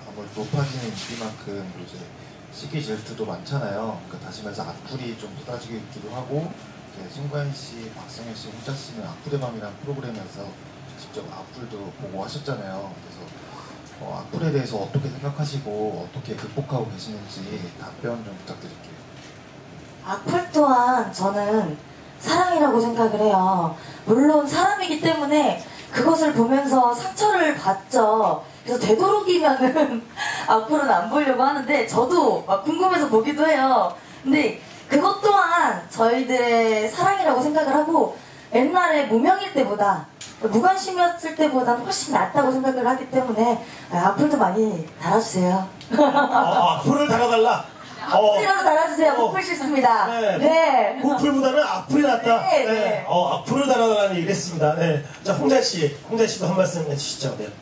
아무래도 높아지는 인기만큼 이제 시기 질투도 많잖아요. 그러니까 다시 말해서 악플이 좀 쏟아지기도 하고, 송가인 씨, 박성현 씨, 홍자 씨는 악플의 밤이라는 프로그램에서 직접 악플도 보고 하셨잖아요. 그래서 악플에 대해서 어떻게 생각하시고 어떻게 극복하고 계시는지 답변 좀 부탁드릴게요. 악플 또한 저는 사랑이라고 생각을 해요. 물론 사람이기 때문에 그것을 보면서 상처를 받죠. 그래서 되도록이면은 악플은 안 보려고 하는데 저도 막 궁금해서 보기도 해요. 근데 그것 또한 저희들의 사랑이라고 생각을 하고 옛날에 무명일 때보다 무관심이었을 때보다는 훨씬 낫다고 생각을 하기 때문에 악플도 많이 달아주세요. 악플을 달아달라. 악플이라도 달아주세요. 악플 싫습니다. 네. 네. 악플보다는 악플이 낫다. 네, 네. 악플을 달아달라는 얘기를 했습니다. 네. 자, 홍자씨도 한 말씀 해주시죠. 네.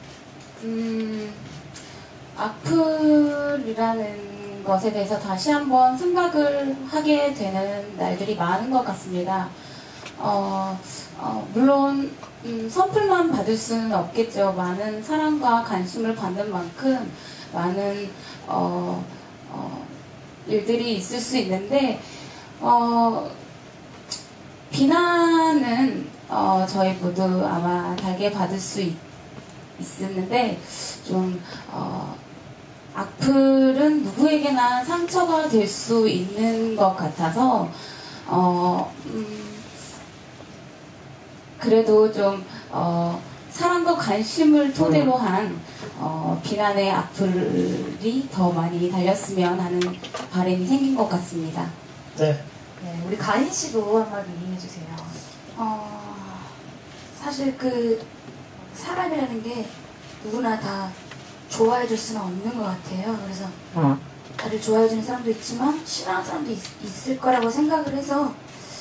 악플이라는 것에 대해서 다시 한번 생각을 하게 되는 날들이 많은 것 같습니다. 물론 선플만 받을 수는 없겠죠. 많은 사랑과 관심을 받는 만큼 많은 일들이 있을 수 있는데 비난은 저희 모두 아마 달게 받을 수 있었는데 좀 악플은 누구에게나 상처가 될 수 있는 것 같아서 그래도 좀 사랑과 관심을 토대로 한 비난의 악플이 더 많이 달렸으면 하는 바람이 생긴 것 같습니다. 네. 네, 우리 가인 씨도 한마디 해주세요. 사실 그 사람이라는 게 누구나 다 좋아해 줄 수는 없는 것 같아요. 그래서 다들 좋아해 주는 사람도 있지만 싫어하는 사람도 있을 거라고 생각을 해서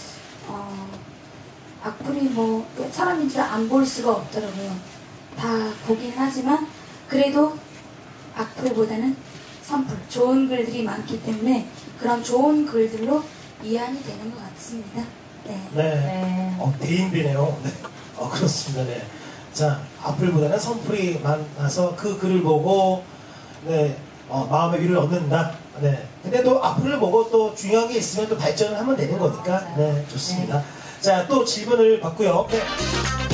악플이 뭐 사람인 줄 안 볼 수가 없더라고요. 다 보긴 하지만 그래도 악플보다는 선플, 좋은 글들이 많기 때문에 그런 좋은 글들로 이해이 되는 것 같습니다. 네. 네. 대인배네요. 네. 그렇습니다. 네. 자, 악플보다는 선플이 많아서 그 글을 보고 네, 마음의 위를 얻는다. 네. 근데 또 악플을 보고 또 중요한 게 있으면 또 발전을 하면 되는 거니까. 네, 좋습니다. 자, 또 질문을 받고요. 네.